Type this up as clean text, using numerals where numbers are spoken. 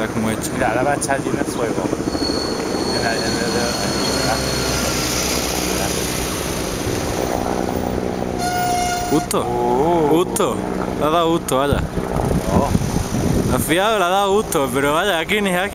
como he hecho. Mira, ahora va a echar allí en el fuego. Justo. Justo. Le ha dado gusto, vaya. Oh. Al fiado le ha dado gusto, pero vaya, aquí ni aquí.